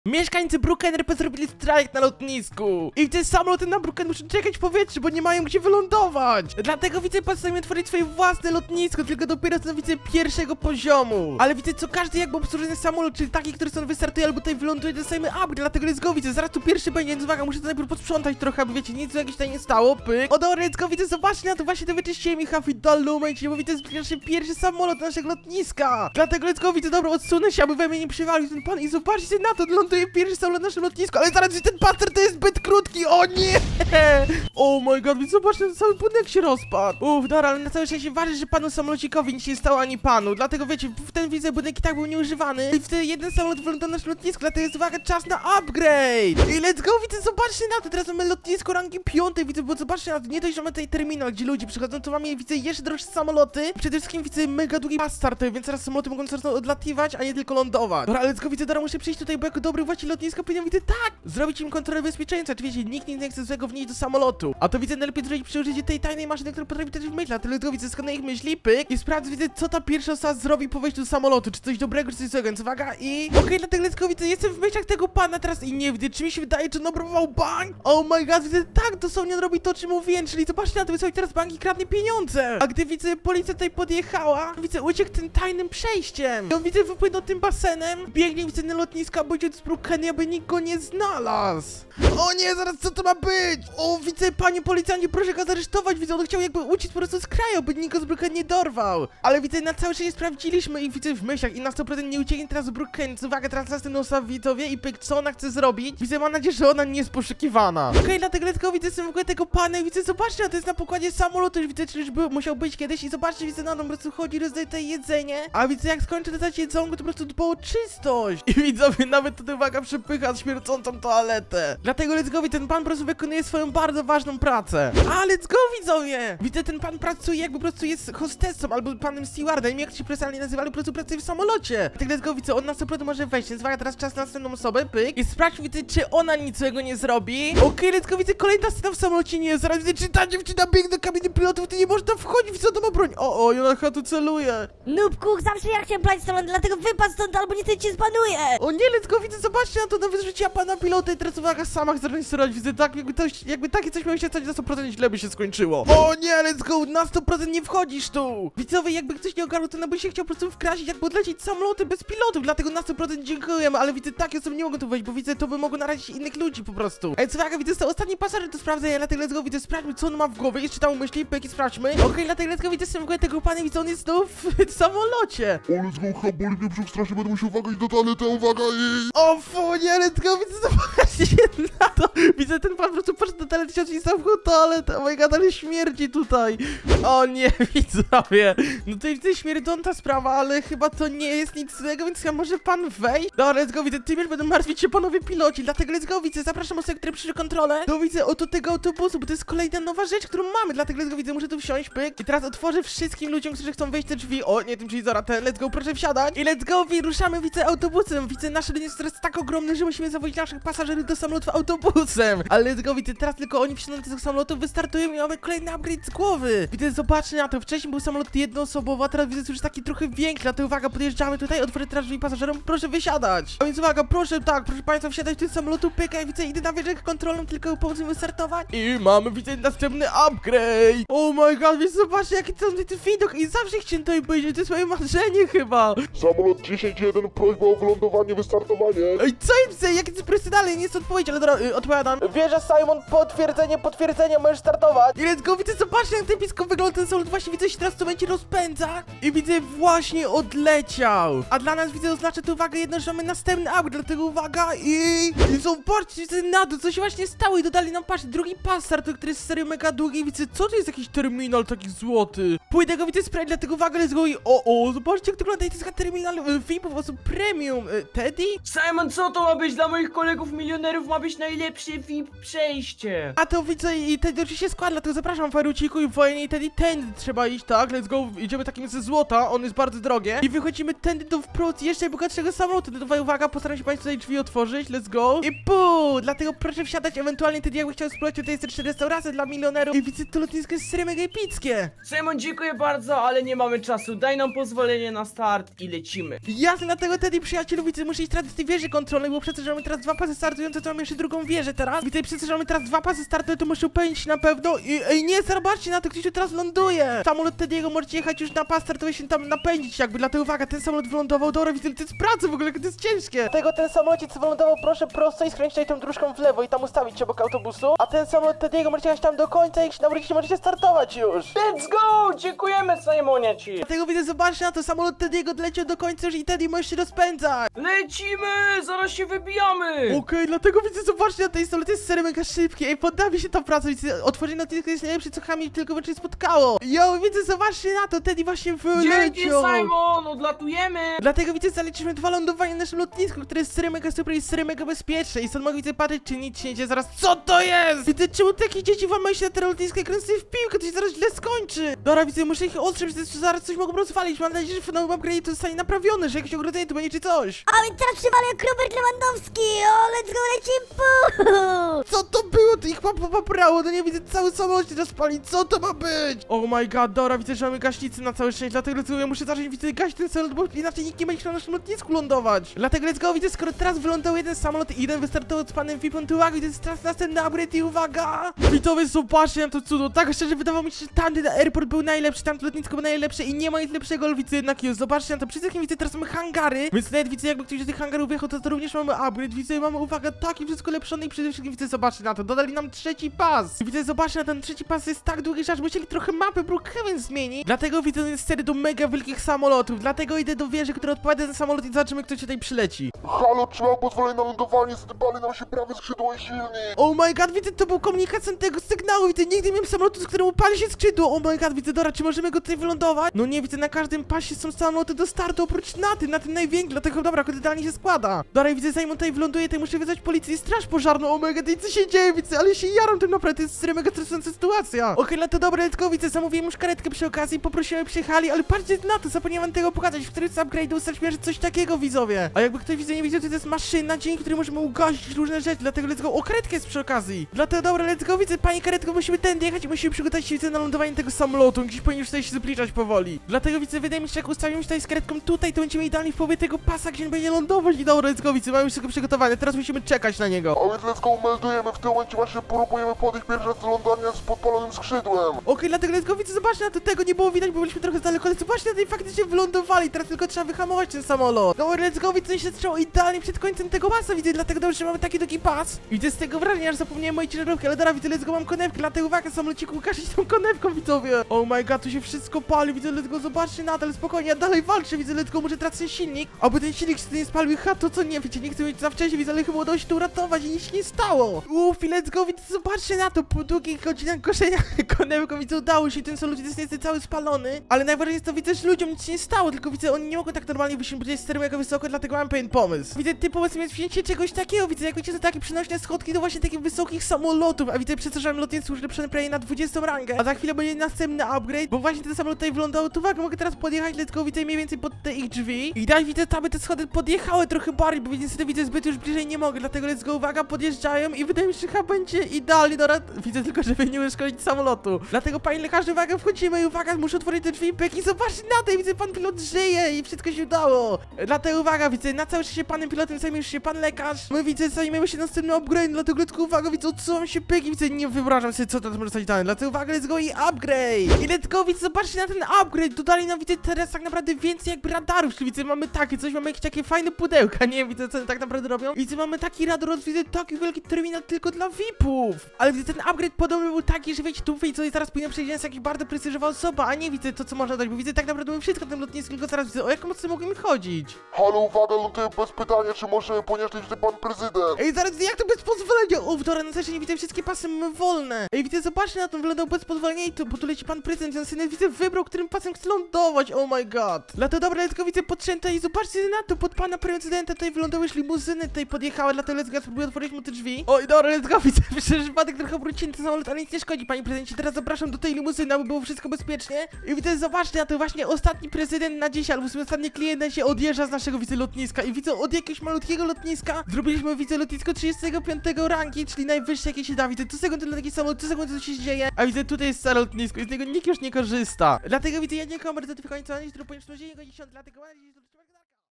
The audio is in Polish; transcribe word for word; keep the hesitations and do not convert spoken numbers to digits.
Mieszkańcy Brookhaven R P zrobili strajk na lotnisku i te samoloty na Brookhaven muszą czekać w powietrzu, bo nie mają gdzie wylądować. Dlatego widzę, postanowiłem tworzyć swoje własne lotnisko, tylko dopiero co widzę pierwszego poziomu. Ale widzę, co każdy jakby obsłużony samolot, czyli taki, który stąd wystartuje albo tutaj wyląduje, dostajemy upgrade, dlatego let's go, widzę, zaraz tu pierwszy będzie, więc uwaga, muszę to najpierw posprzątać trochę, aby wiecie, nic tu jakieś tutaj nie stało, pyk. O dobra, let's go, widzę, zobaczcie na to, właśnie to wyczyściłem ich w idealnym momencie, bo widzę, zbliża się pierwszy samolot do naszego lotniska. Dlatego let's go, widzę, dobra, odsunę się, aby we mnie nie przywalił ten pan i zobaczcie na to, ląduje pierwszy samolot na naszym lotnisku, ale zaraz ten pater to jest zbyt krótki, o nie! Oh my god, więc zobaczcie, ten cały budynek się rozpadł. Uff, dobra, ale na całe szczęście ważne, że panu samolocikowi nic się nie stało, ani panu, dlatego wiecie, w ten widzę budynek i tak był nieużywany i wtedy jeden samolot wylądował na naszym lotnisku, dlatego jest, uwaga, czas na upgrade! I let's go, widzę, zobaczcie na to, teraz mamy lotnisko rangi piątej, widzę, bo zobaczcie na to, nie dość, że mamy tutaj terminal, gdzie ludzie przychodzą, to mamy, widzę, jeszcze droższe samoloty, przede wszystkim widzę mega długi pas startowy, więc teraz samoloty mogą zaraz odlatywać, a nie tylko lądować. Dobra, let's go, widzę, dobra, muszę przyjść tutaj, bo jako dobry właściciel lotniska powinien, widzę, tak, zrobić im kontrolę bezpieczeństwa, oczywiście nikt nie chce złego wnieść do samolotu, a to widzę, najlepiej zrobić przy użyciu tej tajnej maszyny, która potrafi też myśleć, tyle tylko widzę, skanuję ich myśli, pyk, i sprawdzę, widzę, co ta pierwsza osoba zrobi po wejściu do samolotu, czy coś dobrego, czy coś złego, więc uwaga, i okej, okay, dlatego let's go, widzę, jestem w myślach tego pana teraz i nie widzę, czy mi się wydaje, czy on obrabował bank? Oh my god, widzę, tak, dosłownie on robi to, czym mówiłem, czyli zobaczcie na to, wysłać teraz bank i kradnie pieniądze, a gdy widzę, policja tutaj podjechała, widzę, uciekł tym tajnym przejściem, i on, widzę, wypłynął tym basenem, biegnie, widzę, na lotnisko, aby uciec z Brookhaven, aby nikt go nie znalazł. O nie, zaraz co to ma być? O, widzę, panie policjancie, proszę go zaresztować, widzę, on chciał jakby uciec po prostu z kraju, by nikt go z Brookhaven nie dorwał. Ale widzę, na całe szczęście sprawdziliśmy ich, widzę, w myślach i na sto procent nie ucieknie teraz z Brookhaven. Uwaga, teraz następną osobę widzowie i pyk, co ona chce zrobić? Widzę, mam nadzieję, że ona nie jest poszukiwana. Okej, okay, dlatego let's go, widzę, jestem w ogóle tego pana i widzę, zobaczcie, to jest na pokładzie samolotu, już widzę, czy już był, musiał być kiedyś i zobaczcie, widzę, na no, po prostu chodzi, rozdaje tutaj jedzenie, a widzę, jak skończę dodać jedzonko, to po prostu dba o czystość. I widzowie, nawet tutaj, uwaga, przepycha śmierdzącą toaletę. Dlatego let's go, ten pan po prostu wykonuje swoją bardzo ważną pracę. A, let's go, widzowie! Widzę, ten pan pracuje, jakby po prostu jest hostessą albo panem stewardem, jak się profesjonalnie nazywali, po prostu pracuje w samolocie. Tak, let's go, widzę, on na sto procent może wejść, więc uwaga, teraz czas na następną osobę, pyk. I sprawdź, widzę, czy ona nic złego nie zrobi. Okej, okay, let's go, widzę, kolejna scena w samolocie nie jest. Zaraz widzę, czy ta dziewczyna biegnie do kabiny pilotów, ty nie można wchodzić, widzę, to ma broń. O, o, ona chyba tu celuje. Noobku, zawsze ja chciałem plać stąd, dlatego wypadł stąd, albo niestety cię zbanuję. O nie, let's go, widzę, zobaczcie na to, na wyrzuciła pana pilota i teraz uwaga, sama chce zacząć widzę, tak, jakby, coś, jakby takie coś miało się stać, na sto procent źle by się skończyło. O nie, let's go, na sto procent nie wchodzisz tu. Widzowie, jakby ktoś nie ogarnął, to na by się chciał po prostu wkraść, jakby odlecieć samoloty bez pilotów, dlatego na sto procent dziękujemy, ale widzę, takie osoby nie mogą tu wejść, bo widzę, to by mogło narazić innych ludzi po prostu. Ej, co uwaga, widzę, to ostatni pasażer do sprawdzenia, dlatego let's go, widzę, sprawdźmy, co on ma w głowie, jeszcze tam myśli, pyki, sprawdźmy. Okej, okay, dlatego let's go, widzę, jestem w ogóle tego pana, widzę, on jest tu w, w samolocie. O, let's go, chyba boli mnie brzuch strasznie, będę musiał uwagać do toalety, uwaga i... O fu, nie, let's go, widzę, zobaczcie się na to. Widzę, ten pan po prostu poszedł do toalety, się i sam w toaletę, oh my god, ale śmierdzi tutaj. O nie, widzowie. No to jest śmierdząca sprawa, ale chyba to nie jest nic złego, więc chyba może pan wejść? Dobra, let's go, widzę, tym już będą martwić się panowie piloci, dlatego let's go, widzę, zapraszam osoby, które przyszły kontrolę. To widzę, oto tego autobusu, bo to jest kolejna nowa rzecz, którą mamy, dlatego let's go, widzę, muszę tu wsiąść, pyk. I teraz otworzę wszystkim ludziom, którzy chcą wejść te drzwi. O, nie, tym czyli zaraz ten, let's go, proszę wsiadać. I let's go, ruszamy, widzę, autobusem. Widzę, nasze linie jest teraz tak ogromne, że musimy zawozić naszych pasażerów do samolotów autobusem. Ale let's go, widzę, teraz tylko oni wsiądą do tego samolotu, wystartują i mamy kolejny upgrade z głowy. Widzę, zobaczcie na to, wcześniej był samolot jednoosobowy, a teraz widzę, już taki trochę większy, dlatego uwaga, podjeżdżamy tutaj, otworzę teraz drzwi pasażerom, proszę wysiadać. A więc uwaga, proszę, tak, proszę państwa, wsiadać do tego samolotu, pyka, widzę, idę na wieżę kontrolną, tylko pomóc mi wystartować. I mamy, widzę, następny upgrade. Oh my god, więc zobaczcie, jaki to jest ten widok i zawsze chciałem tutaj powiedzieć, to jest moje marzenie chyba. Samolot dziesięć jeden, prośba o wylądowanie, wystartowanie. Ej, co jest, widzę, jakie to jest profesjonalne, nie jest odpowiedź, ale dobra, y, odpowiadam. Wieża Simon, potwierdzenie, potwierdzenie, możesz startować. I let's go, widzę, zobaczcie, jak ten blisko wygląda ten samolot, właśnie widzę, się teraz w tym momencie rozpędza i widzę, właśnie odleciał. A dla nas, widzę, oznacza to, uwaga, jedno, że mamy następny upgrade, dlatego uwaga i... I zobaczcie, widzę, na dół, co się właśnie stało i dodali nam, patrz, drugi pas startu, który jest serio mega długi i widzę, co to jest jakiś terminal taki złoty. Pójdę go, widzę, sprawdzić, dlatego uwaga, let's go i o, o, zobaczcie, jak to wygląda, to jest terminal V I P, po prostu premium. Teddy? Simon, co to ma być dla moich kolegów milionerów? hangarów ma być najlepsze V I P przejście. A to widzę i ten oczywiście skład, dlatego zapraszam Faruciku i Wojnie i ten i tędy trzeba iść, tak? Let's go, idziemy takim ze złota, on jest bardzo drogie. I wychodzimy tędy do wprost jeszcze bogatszego samolotu. Tutaj uwaga, postaram się państwu tutaj drzwi otworzyć, let's go. I puu, dlatego proszę wsiadać, ewentualnie wtedy jakby chciał spróbować, tutaj jest jeszcze restauracja dla milionerów. I widzę, to lotnisko jest serio mega epickie. Simon, dziękuję bardzo, ale nie mamy czasu. Daj nam pozwolenie na start i lecimy. Jasne, dlatego wtedy przyjacielu, widzę, muszę iść teraz do tej wieży kontrolnej, bo przecież mamy teraz dwa pasy startujące, to mamy jeszcze drugą wieżę teraz. Widzę, przecież mamy teraz dwa pasy startujące, to muszę upewnić na pewno. I ej, nie, zobaczcie na to, ktoś tu teraz ląduje. Samolot Tediego możecie jechać już na pas startowy, się tam napędzić jakby, dlatego uwaga, ten samolot wylądował, dobra, widzę, to jest praca w ogóle, to jest ciężkie. Dlatego ten samolot co wylądował, proszę prosto i skręcić tutaj tą dróżką w lewo i tam ustawić się obok autobusu. A ten samolot Tediego możecie jechać tam do końca, jak się nawrócicie, możecie startować już. Let's go! Dziękujemy, Simonie, ci. Dlatego widzę, zobaczcie na to, samolot Tediego doleciał do końca już i Teddy może się rozpędzać. Lecimy! Zaraz się wybijamy! Okej, okay, dlatego widzę, zobaczcie na tej samolot jest serio mega szybki. Ej, poddamy się ta praca, widzę, otworzenie lotniska jest najlepsze, co chami tylko wyłącznie spotkało. Jo, widzę, zobaczcie na to, Teddy właśnie wyleciał. Dzięki, Simon, odlatujemy! Dlatego widzę, zaliczyliśmy dwa lądowania na naszym lotnisku, które jest serio mega super i serio mega bezpieczne. I stąd mogę widzę patrzeć, czy nic się nie dzieje. Zaraz, co to jest? Widzę, czemu takie dzieci włamają się na te lotniska i kręcą w piłkę, to się zaraz źle skończy. Dobra, widzę, muszę ich ostrzec, że zaraz coś mogą rozwalić. Mam nadzieję, że w nowym upgrade to zostanie naprawione, że jakieś ogrodzenie tu będzie czy coś. A więc teraz trzymamy jak Robert Lewandowski. O, let's go, lecimy. Puu. Co to było? To ich poprało, no nie widzę, cały samolot się rozpali, co to ma być? Oh my god, dobra, widzę, że mamy gaśnicy na całe szczęście, dlatego let's go, ja muszę zacząć, widzę, gasić ten samolot, bo inaczej nikt nie będzie chciał na naszym lotnisku lądować. Dlatego let's go, widzę, skoro teraz wylądował jeden samolot i jeden wystartował z panem V I P-em, to uwaga, to jest teraz następny upgrade i uwaga! Widzowie, zobaczcie na to cudo, tak szczerze, wydawało mi się, że tamten airport był najlepszy, tamto lotnisko było najlepsze i nie ma nic lepszego, ale widzę jednak już, zobaczcie na to, przede wszystkim widzę, teraz mamy hangary, więc nawet widzę, jakby ktoś do tych hangarów wjechał, to, to również mamy upgrade, widzę, mamy, uwaga, taki wszystko lepszony i przede wszystkim widzę, zobaczcie na to, dodali nam trzeci pas. I widzę, zobaczcie na ten trzeci pas jest tak długi, że aż musieli trochę mapy Brookhaven zmienić. Dlatego widzę, jest serii do mega wielkich samolotów, dlatego idę do wieży, która odpowiada za samolot i zobaczymy, kto tutaj przyleci. Halo, trzymał pozwolenie na lądowanie, zdybali nam się prawe skrzydło i silnik. Oh my god, widzę, to był komunikacja tego sygnału, widzę, nigdy nie miałem samolotu, z którym upali się skrzydło. Oh my god, widzę, dobra, czy możemy go tutaj wylądować? No nie, widzę, na każdym pasie są samoloty do startu, oprócz na tym, na tym największym, dlatego dobra, idealnie się składa. Dobra, widzę, zanim on tutaj wyląduje, to muszę wezwać policję i straż pożarną. Oh my god, i co się dzieje, widzę, ale się jaram tym naprawdę, to jest serio mega stresująca sytuacja. Okej, okay, no to dobra, let's go, widzę, zamówiłem już karetkę przy okazji, poprosiłem, przyjechali, ale patrzcie na to, zapomniałem tego pokazać, w którym z upgrade'u ustaliśmy, że coś takiego, widzowie. A jakby ktoś widzę nie widział, to, to jest maszyna, dzięki której możemy ugasić różne rzeczy, dlatego let's go, o, karetkę jest przy okazji. Dlatego dobra, let's go, widzę, pani karetko, musimy tędy jechać i musimy przygotować się, widzę, na lądowanie tego samolotu, gdzieś powinien już tutaj się zbliżać powoli. Dlatego widzę, wydaje mi się, że jak ustawimy się tutaj z karetką tutaj, to będziemy idealnie w połowie tego pasa, gdzie nie będzie lądować i dobra, let's go, widzę, mamy już wszystko przygotowane, teraz musimy czekać na niego. A więc let's go, meldujemy, w tym momencie właśnie próbujemy podejść pierwszy raz do lądowania z podpalonym skrzydłem. Okej, okay, dlatego let's go, widzę, zobaczcie na to, tego nie było widać, bo byliśmy trochę daleko, ale zobaczcie na tej faktycznie wylądowali, teraz tylko trzeba wyhamować ten samolot. Dobra, let's go, widzę, się strzał idealnie przed końcem tego pasa, widzę, dlatego dobrze, że mamy taki długi pas. Widzę z tego wrażenia, że zapomniałem mojej ciężarówki, ale dobra, widzę, let's go, mam konewkę, dlatego uwaga, samolociku, ukaszeć tą konewką, widzowie. Oh my god, tu się wszystko pali, widzę, let's go, zobaczcie na to, ale spokojnie, ja dalej walczę, widzę, let's go, muszę tracić ten silnik, aby ten silnik się nie spalił, ha, to co nie, wiecie, nie chcę mieć za wcześnie, widzę, ale chyba udało się to uratować i nic się nie stało. Uff, let's go, widzę, zobaczcie na to, po długich godzinach koszenia konewką, widzę, udało się, ten samolot jest niestety cały spalony, ale najważniejsze jest to, widzę, że ludziom nic się nie stało, tylko widzę, oni nie mogą tak normalnie wysiąść, bo jest serio mega wysoko, dlatego mam pewien pomysł. Widzę, ty pomysł jest wzięcie czegoś takiego, widzę, jak wiecie, to takie przynośne schodki do właśnie takich wysokich samolotów, a widzę, przecież lotnictwo już lepsze prawie na dwudziestą rangę, a za chwilę będzie następny upgrade, bo właśnie ten samolot tutaj wylądował, to uwaga, mogę teraz podjechać, let's go, widzę mniej więcej pod te ich drzwi i daj, widzę, tam te schody podjechały trochę bardziej, bo niestety widzę, zbyt już bliżej nie mogę, dlatego let's go, uwaga, podjeżdżają i wydaje mi się, że chyba będzie idealnie, dobra, widzę tylko, żeby nie uszkodzić samolotu, dlatego panie lekarze, uwaga, wchodzimy i uwaga, muszę otworzyć te drzwi i pyk i zobaczcie na to, widzę, pan pilot żyje i wszystko się udało, dlatego uwaga, widzę, na całe szczęście panem pilotem zajmie już się pan lekarz, my widzę, zajmiemy się następnym upgrade, dlatego let's go, uwaga, widzę, odsuwam się pyk i widzę, nie wyobrażam sobie, co to może zostać dane, dlatego uwaga, let's go i upgrade i let's go, widzę, zobaczcie na ten upgrade, dodali nam, widzę, teraz tak naprawdę więcej jakby radarów, czyli widzę, mamy takie coś, mamy jakieś takie fajne pudełka, nie wiem, widzę, co tak naprawdę robią, widzę, mamy taki radar, widzę, taki wielki terminal tylko dla V I P-ów, ale widzę, ten upgrade podobny był taki, że wiecie, tu widzę, i zaraz powinien przejść jakaś bardzo prestiżowa osoba, a nie widzę to, co można dać, bo widzę, tak naprawdę mamy wszystko na tym lotnisku, tylko zaraz widzę, o jaką mocno mogłem chodzić. Halo, uwaga, lądujemy bez pytania, czy może ponieść jeszcze pan prezydent? Ej, zaraz, jak to bez pozwolenia? O, dobra, na szczęście nie widzę, wszystkie pasy mamy wolne. Ej, widzę, zobaczcie na to, wylądował bez pozwolenia i tu, bo tu leci pan prezydent, więc synek widzę, wybrał, którym pasem chce lądować, oh my god. Dlatego dobra, tylko widzę, podtrzęte i zobaczcie na to, pod pana prezydenta tutaj wylądowały już limuzyny, tutaj podjechały. przyjechała, dlatego let's go, ja spróbuję otworzyć mu te drzwi. Oj, dobra, let's go, widzę, przecież wypadek trochę obróciny ten samolot, ale nic nie szkodzi, panie prezydencie. Teraz zapraszam do tej limuzyny, aby było wszystko bezpiecznie. I widzę, zobaczcie, a to właśnie ostatni prezydent na dzisiaj, albo w sumie ostatni klient się odjeżdża z naszego widzę lotniska. I widzę, od jakiegoś malutkiego lotniska zrobiliśmy widzę lotnisko trzydziestego piątego rangi, czyli najwyższe jakie się da. Widzę, co sekund dla taki samolot, co sekund co się dzieje. A widzę, tutaj jest stare lotnisko i z niego nikt już nie korzysta. Dlatego widzę, ja nie komer, to tylko końca, nie zrób, dlatego